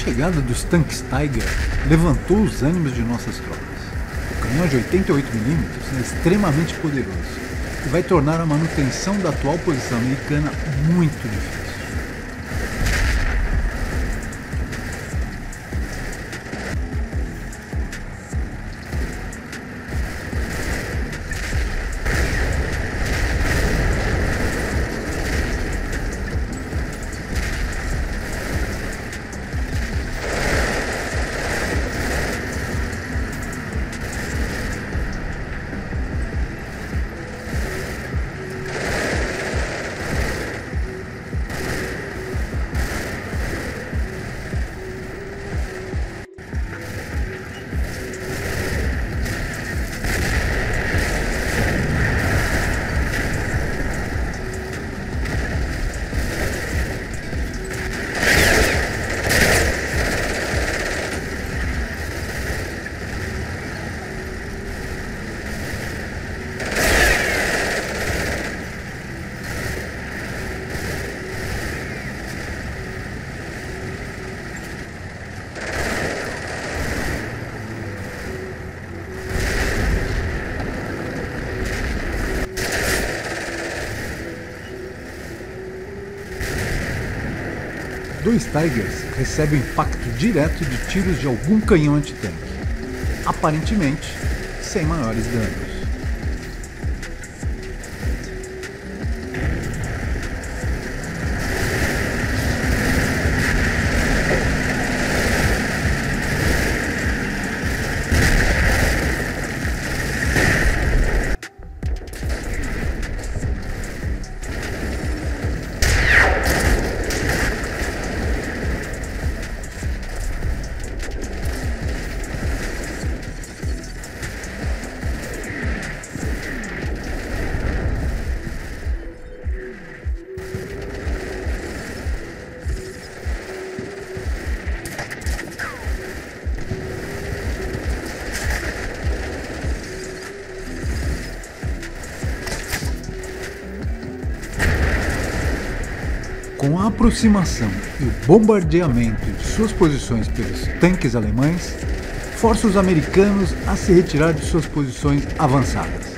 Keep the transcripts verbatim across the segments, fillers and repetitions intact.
chegada dos tanques Tiger levantou os ânimos de nossas tropas. O canhão de oitenta e oito milímetros é extremamente poderoso e vai tornar a manutenção da atual posição americana muito difícil. Dois Tigers recebem impacto direto de tiros de algum canhão antitanque, aparentemente sem maiores danos. Com a aproximação e o bombardeamento de suas posições pelos tanques alemães, força os americanos a se retirar de suas posições avançadas.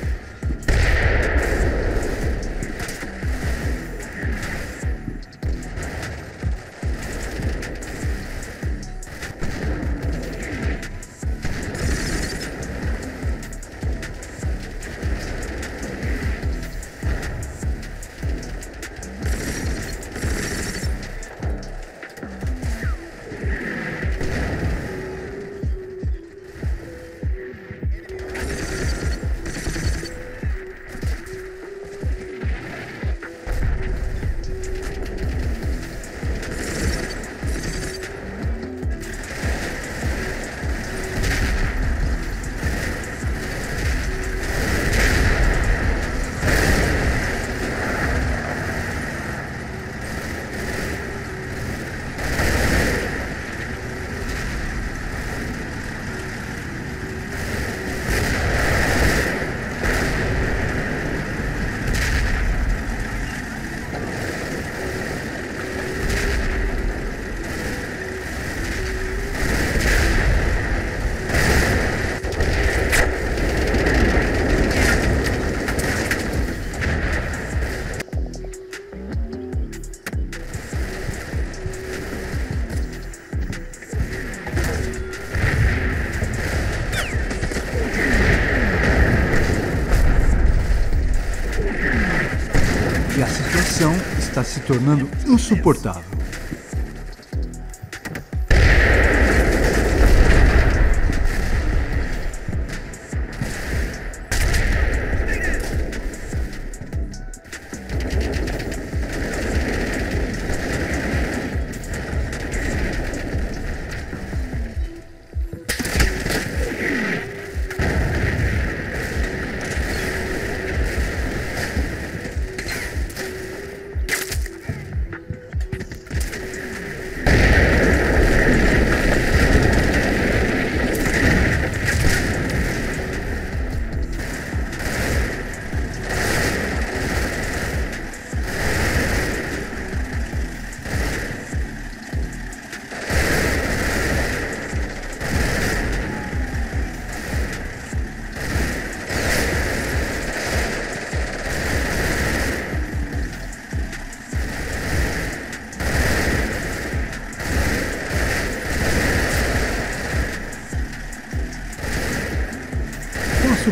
E a situação está se tornando insuportável.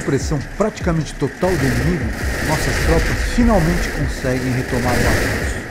supressão praticamente total do inimigo, nossas tropas finalmente conseguem retomar o avanço.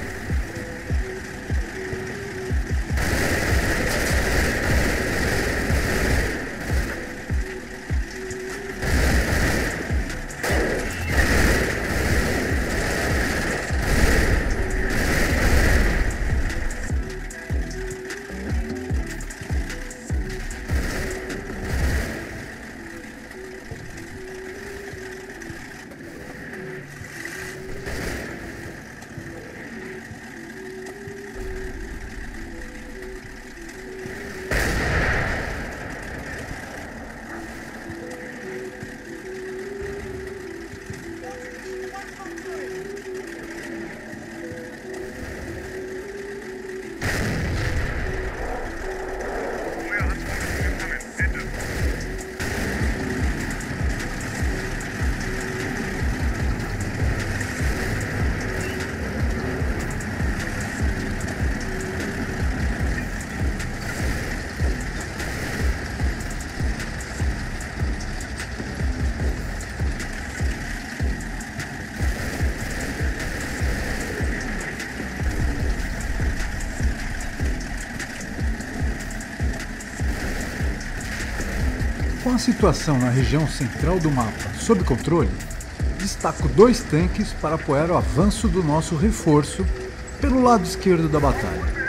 Com a situação na região central do mapa sob controle, destaco dois tanques para apoiar o avanço do nosso reforço pelo lado esquerdo da batalha.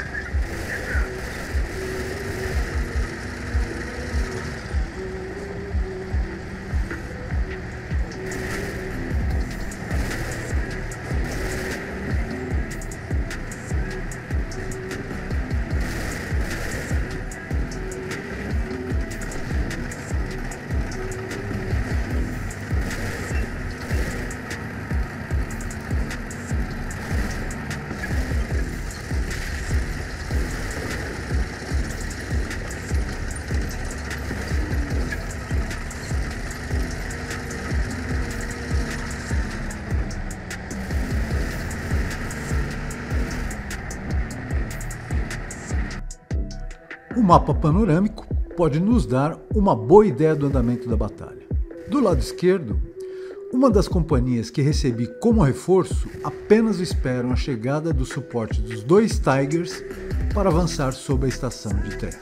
O mapa panorâmico pode nos dar uma boa ideia do andamento da batalha. Do lado esquerdo, uma das companhias que recebi como reforço apenas esperam a chegada do suporte dos dois Tigers para avançar sobre a estação de trem.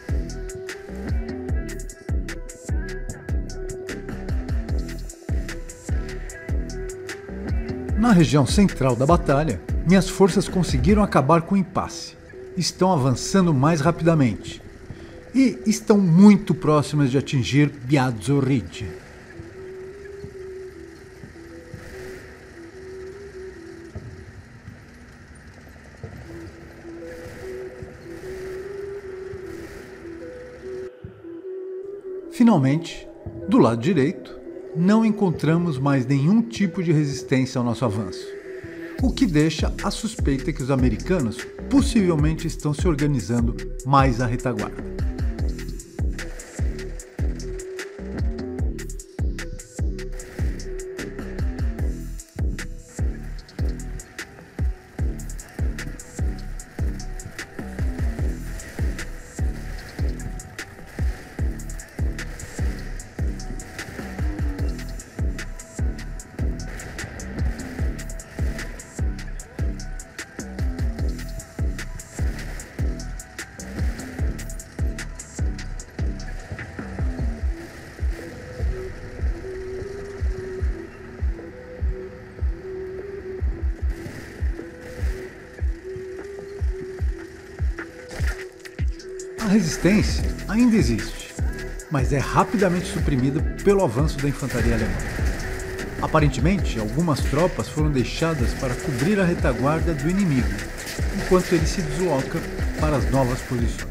Na região central da batalha, minhas forças conseguiram acabar com o impasse. Estão avançando mais rapidamente e estão muito próximas de atingir Biazzo Ridge. Finalmente, do lado direito, não encontramos mais nenhum tipo de resistência ao nosso avanço, o que deixa a suspeita que os americanos possivelmente estão se organizando mais à retaguarda. A resistência ainda existe, mas é rapidamente suprimida pelo avanço da infantaria alemã. Aparentemente, algumas tropas foram deixadas para cobrir a retaguarda do inimigo, enquanto ele se desloca para as novas posições.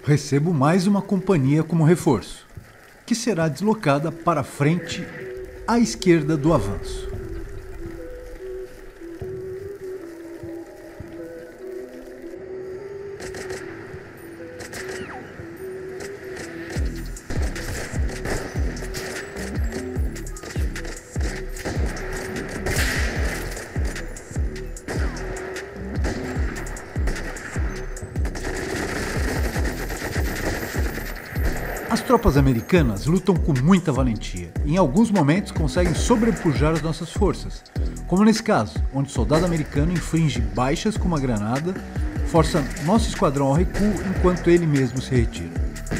recebo mais uma companhia como reforço, que será deslocada para a frente à esquerda do avanço. As tropas americanas lutam com muita valentia e em alguns momentos conseguem sobrepujar as nossas forças, como nesse caso, onde o soldado americano inflige baixas com uma granada, força nosso esquadrão ao recuo enquanto ele mesmo se retira.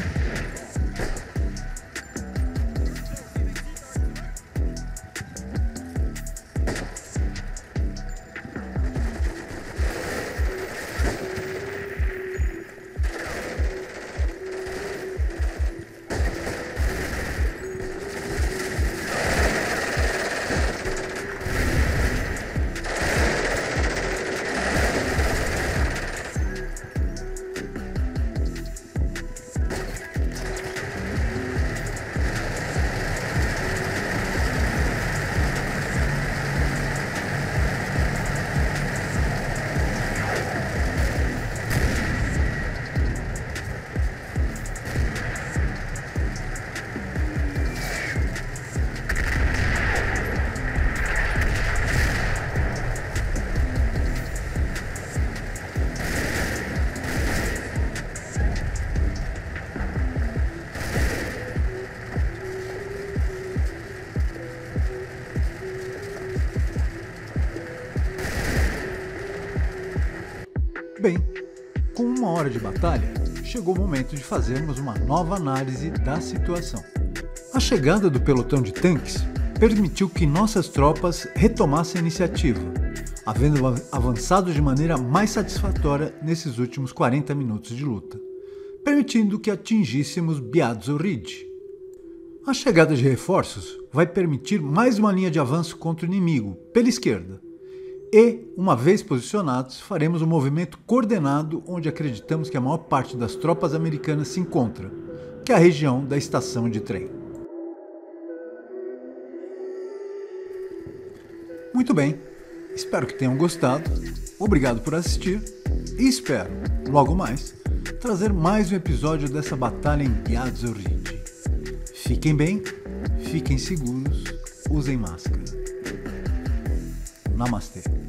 Bem, com uma hora de batalha, chegou o momento de fazermos uma nova análise da situação. A chegada do pelotão de tanques permitiu que nossas tropas retomassem a iniciativa, havendo avançado de maneira mais satisfatória nesses últimos quarenta minutos de luta, permitindo que atingíssemos Biadzo Ridge. A chegada de reforços vai permitir mais uma linha de avanço contra o inimigo, pela esquerda. E, uma vez posicionados, faremos um movimento coordenado onde acreditamos que a maior parte das tropas americanas se encontra, que é a região da estação de trem. Muito bem, espero que tenham gostado, obrigado por assistir e espero, logo mais, trazer mais um episódio dessa batalha em Biadzo Ridge. Fiquem bem, fiquem seguros, usem máscara. Namastê.